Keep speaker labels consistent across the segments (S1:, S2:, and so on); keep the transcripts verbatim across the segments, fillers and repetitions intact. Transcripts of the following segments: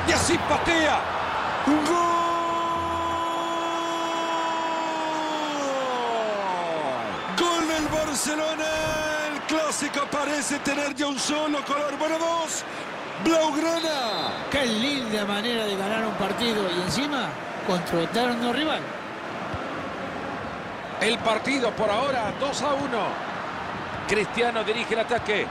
S1: Y así patea. ¡Gol! ¡Gol del Barcelona! El clásico parece tener ya un solo color. Bueno, dos. Blaugrana.
S2: Qué linda manera de ganar un partido y encima contrarrestar a un rival.
S1: El partido por ahora dos a uno. Cristiano dirige el ataque.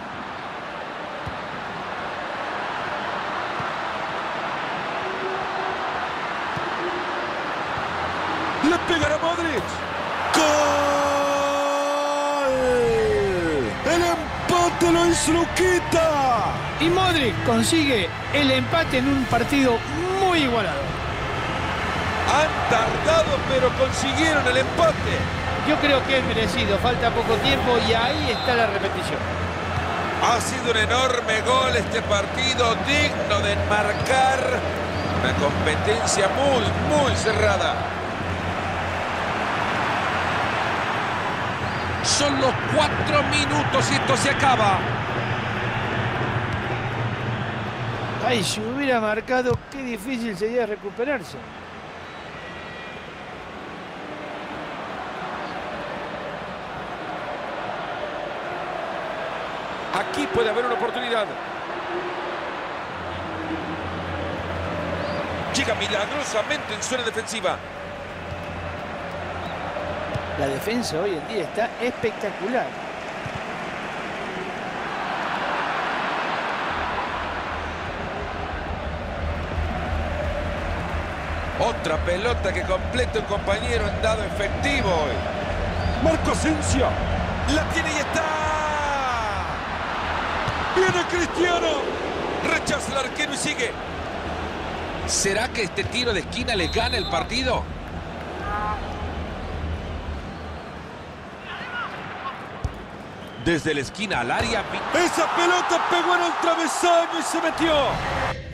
S1: Le pegará Modric. ¡Gol! El empate lo hizo Luquita.
S2: Y Modric consigue el empate en un partido muy igualado.
S1: Han tardado, pero consiguieron el empate.
S2: Yo creo que es merecido. Falta poco tiempo y ahí está la repetición.
S1: Ha sido un enorme gol este partido, digno de enmarcar una competencia muy, muy cerrada. Son los cuatro minutos y esto se acaba.
S2: Ay, si hubiera marcado, qué difícil sería recuperarse.
S1: Aquí puede haber una oportunidad. Llega milagrosamente en zona defensiva.
S2: La defensa hoy en día está espectacular.
S1: Otra pelota que completa un compañero en dado efectivo hoy. Marco Asensio. La tiene y está. Viene Cristiano. Rechaza el arquero y sigue. ¿Será que este tiro de esquina le gana el partido? Desde la esquina al área. Esa pelota pegó en el travesaño y se metió.